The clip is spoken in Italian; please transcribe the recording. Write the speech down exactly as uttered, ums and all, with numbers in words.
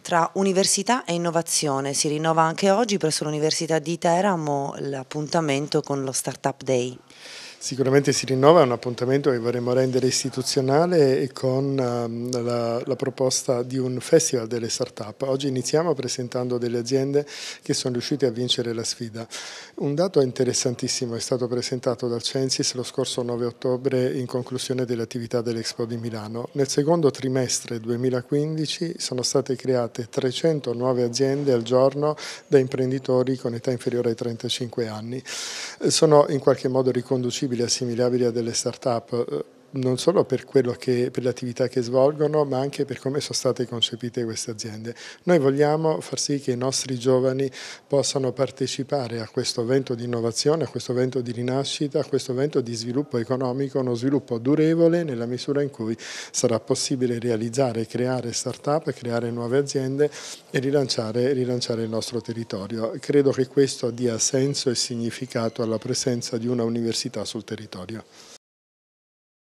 tra università e innovazione. Si rinnova anche oggi presso l'Università di Teramo l'appuntamento con lo Startup Day. Sicuramente si rinnova, è un appuntamento che vorremmo rendere istituzionale e con um, la, la proposta di un festival delle start-up. Oggi iniziamo presentando delle aziende che sono riuscite a vincere la sfida. Un dato interessantissimo è stato presentato dal Censis lo scorso nove ottobre in conclusione delle attività dell'Expo di Milano. Nel secondo trimestre duemilaquindici sono state create trecento nuove aziende al giorno da imprenditori con età inferiore ai trentacinque anni. Sono in qualche modo riconducibili assimilabili a delle start-up, non solo per, quello che, per le attività che svolgono, ma anche per come sono state concepite queste aziende. Noi vogliamo far sì che i nostri giovani possano partecipare a questo vento di innovazione, a questo vento di rinascita, a questo vento di sviluppo economico, uno sviluppo durevole nella misura in cui sarà possibile realizzare, creare start-up, creare nuove aziende e rilanciare, rilanciare il nostro territorio. Credo che questo dia senso e significato alla presenza di una università sul territorio.